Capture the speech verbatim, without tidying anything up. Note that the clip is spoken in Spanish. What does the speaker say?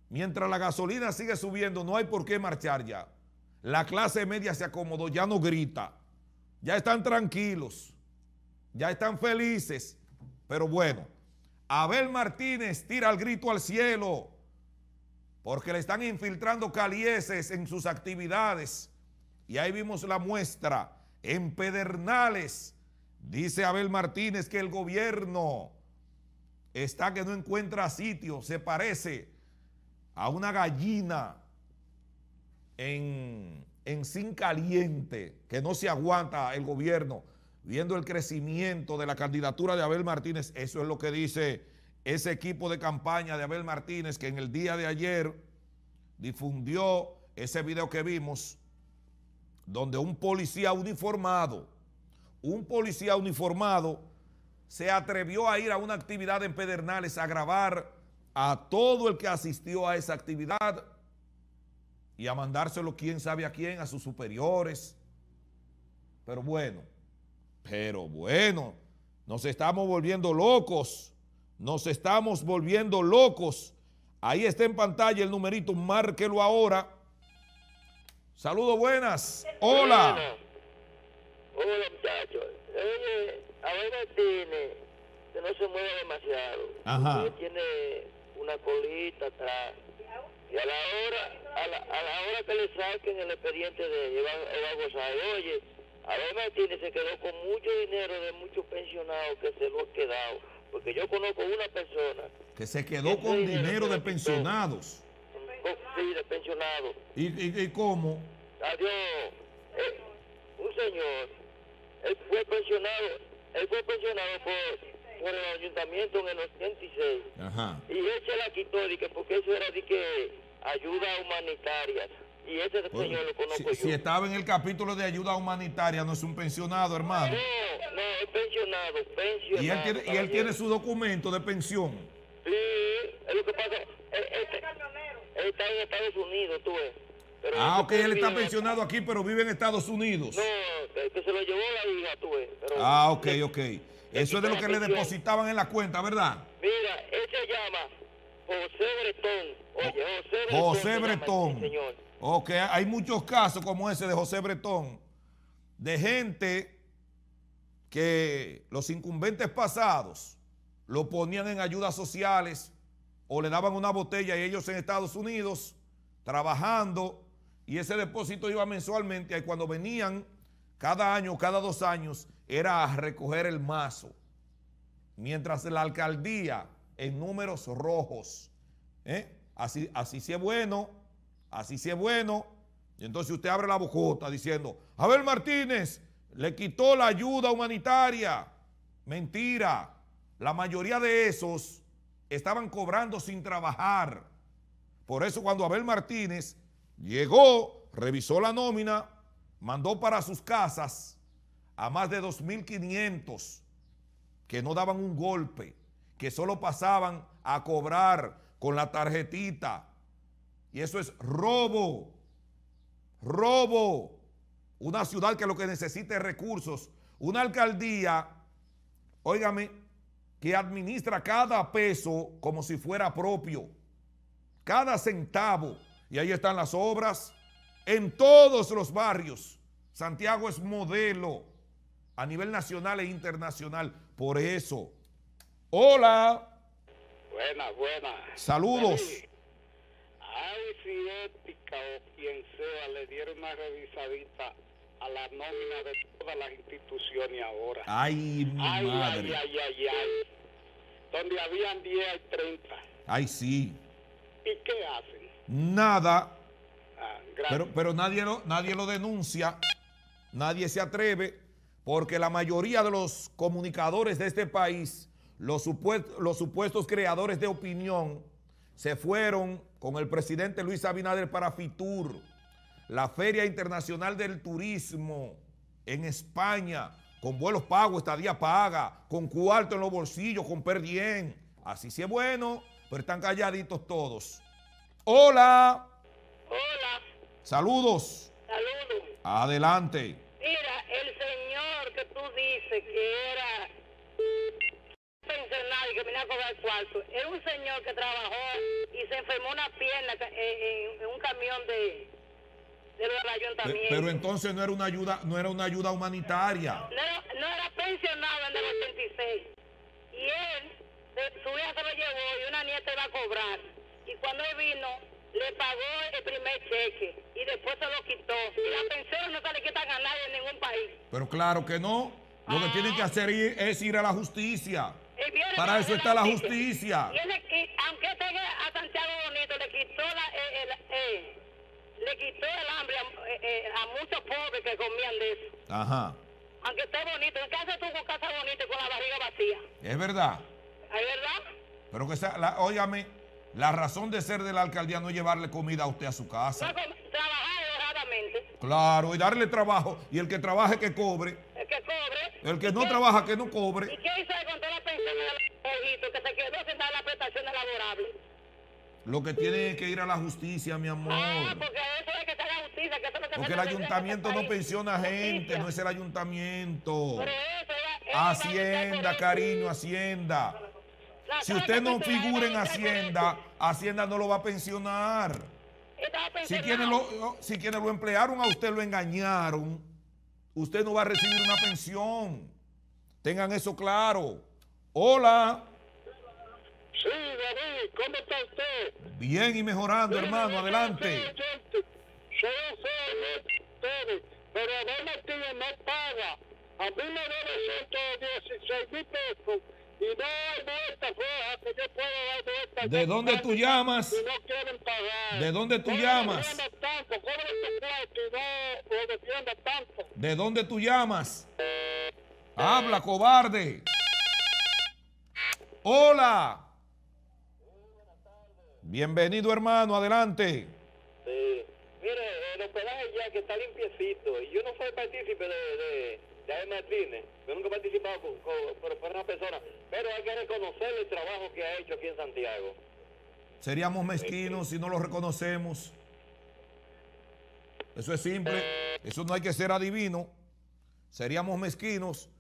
Mientras la gasolina sigue subiendo, no hay por qué marchar ya. La clase media se acomodó, ya no grita. Ya están tranquilos. Ya están felices. Pero bueno, Abel Martínez tira el grito al cielo porque le están infiltrando calieses en sus actividades. Y ahí vimos la muestra. En Pedernales, dice Abel Martínez que el gobierno está que no encuentra sitio. Se parece a una gallina en, en zinc caliente, que no se aguanta el gobierno, viendo el crecimiento de la candidatura de Abel Martínez. Eso es lo que dice ese equipo de campaña de Abel Martínez, que en el día de ayer difundió ese video que vimos, donde un policía uniformado, un policía uniformado se atrevió a ir a una actividad en Pedernales a grabar a todo el que asistió a esa actividad y a mandárselo quién sabe a quién, a sus superiores. Pero bueno, pero bueno, nos estamos volviendo locos, nos estamos volviendo locos. Ahí está en pantalla el numerito, márquelo ahora. Saludos, buenas. Hola. Hola, muchachos. Oye, Abel Martínez, que no se mueve demasiado. Ajá. Él tiene una colita atrás. Y a la hora, a la, a la hora que le saquen el expediente de él, él va, él va a gozar. Oye, Abel Martínez se quedó con mucho dinero de muchos pensionados que se lo ha quedado. Porque yo conozco una persona que se quedó con dinero de pensionados. Sí, de pensionados. ¿Y, y, y cómo? Adiós. Eh, un señor, él fue pensionado, él fue pensionado por, por el ayuntamiento en el ochenta y seis. Ajá. Y él se la quitó, de que, porque eso era de que ayuda humanitaria. Y ese Bueno, señor lo conozco si, yo. si estaba en el capítulo de ayuda humanitaria, no es un pensionado, hermano. No, no, es pensionado, pensionado. Y él tiene, y él tiene su documento de pensión. Sí, es lo que pasa. Él, él, él está en Estados Unidos, tú ves. Pero Ah, ok, él está vive, pensionado aquí, pero vive en Estados Unidos. No, que, que se lo llevó la hija, tú ves. Pero Ah, ok, ok. le, Eso es de lo que le depositaban en la cuenta, ¿verdad? Mira, él se llama José Bretón. Oye, José Bretón. José Bretón. Llama, señor. Ok, hay muchos casos como ese de José Bretón, de gente que los incumbentes pasados lo ponían en ayudas sociales o le daban una botella y ellos en Estados Unidos trabajando, y ese depósito iba mensualmente, y cuando venían cada año, cada dos años, era a recoger el mazo, mientras la alcaldía en números rojos, ¿eh? así, así sí es bueno, así sí es bueno. Y entonces usted abre la bocota diciendo, Abel Martínez le quitó la ayuda humanitaria. Mentira, la mayoría de esos estaban cobrando sin trabajar. Por eso cuando Abel Martínez llegó, revisó la nómina, mandó para sus casas a más de dos mil quinientos que no daban un golpe, que solo pasaban a cobrar con la tarjetita. Y eso es robo, robo. Una ciudad que lo que necesita es recursos. Una alcaldía, óigame, que administra cada peso como si fuera propio, cada centavo. Y ahí están las obras en todos los barrios. Santiago es modelo a nivel nacional e internacional. Por eso, hola. Buena, buena. Saludos. Ay, si Ética o quien sea le dieron una revisadita a la nómina de todas las instituciones ahora. Ay, mi ay, madre. Ay, ay, ay, ay. Donde habían diez hay treinta. Ay, sí. ¿Y qué hacen? Nada. Ah, gracias. Pero, pero nadie, lo, nadie lo denuncia, nadie se atreve, porque la mayoría de los comunicadores de este país, los supuestos, los supuestos creadores de opinión, se fueron con el presidente Luis Abinader para Fitur, la Feria Internacional del Turismo en España, con vuelos pagos, estadía paga, con cuarto en los bolsillos, con per diem. Así sí es bueno, pero están calladitos todos. Hola. Hola. Saludos. Saludos. Adelante. Mira, el señor que tú dices que era pensionado y que venía a cobrar cuarto, era un señor que trabajó y se enfermó una pierna eh, en, en un camión de, de los ayuntamientos. Pero entonces no era una ayuda, no era una ayuda humanitaria. No era, no era pensionado en el ochenta y seis. Y él, de, su hija se lo llevó y una nieta iba a cobrar. Y cuando él vino, le pagó el primer cheque y después se lo quitó. Y la pensión no se le quitan a nadie en ningún país. Pero claro que no. Lo que Ah. tienen que hacer es ir a la justicia. Él viene Para eso está la justicia. Y él, y, aunque tenga a Santiago Bonito, le quitó la, eh, el, eh, le quitó el hambre a, eh, eh, a muchos pobres que comían de eso. Ajá. Aunque esté bonito, ¿qué haces tú con casa bonita y con la barriga vacía? Es verdad. ¿Es verdad? Pero que sea, la, óigame, la razón de ser de la alcaldía no es llevarle comida a usted a su casa. No, trabajar honradamente. Claro, y darle trabajo. Y el que trabaje que cobre. El que cobre. El que ¿Y no qué- trabaja que no ¿Y cobre. qué hizo él con toda la pensión de los viejitos que se quedó sin dar las prestaciones laborables? Lo que tiene es que ir a la justicia, mi amor. Ah, porque eso es que se haga justicia, que eso es lo que Porque se el necesita en ayuntamiento este no país. pensiona gente, Justicia. no es el ayuntamiento. Pero eso, ella- ella va a luchar por Hacienda, eso. cariño, Hacienda. La Si sola usted no pensionada figura en va a luchar por Hacienda, eso. Hacienda no lo va a pensionar. Estaba Si pensionado. quienes lo, si quienes lo emplearon a usted lo engañaron, usted no va a recibir una pensión. Tengan eso claro. Hola. Sí, David, ¿cómo está usted? Bien y mejorando, hermano. Adelante. Yo sé ustedes, pero Abel Martínez no paga. A mí me debe ciento dieciséis mil pesos y no hay vuelta floja que yo pueda dar vuelta. ¿De dónde tú llamas? Y no quieren pagar. ¿De dónde tú No llamas? defiendas tanto, cobre tu cuarto y no lo defiendas tanto. ¿De dónde tú llamas? Habla, cobarde. Hola. Bienvenido, hermano. Adelante. Sí. Mire, el hospedaje ya que está limpiecito. Y yo no soy partícipe de, de, de Abel Martínez. Yo nunca he participado con, con, por, por una persona. Pero hay que reconocer el trabajo que ha hecho aquí en Santiago. Seríamos mezquinos si no lo reconocemos. Eso es simple. Eso no hay que ser adivino. Seríamos mezquinos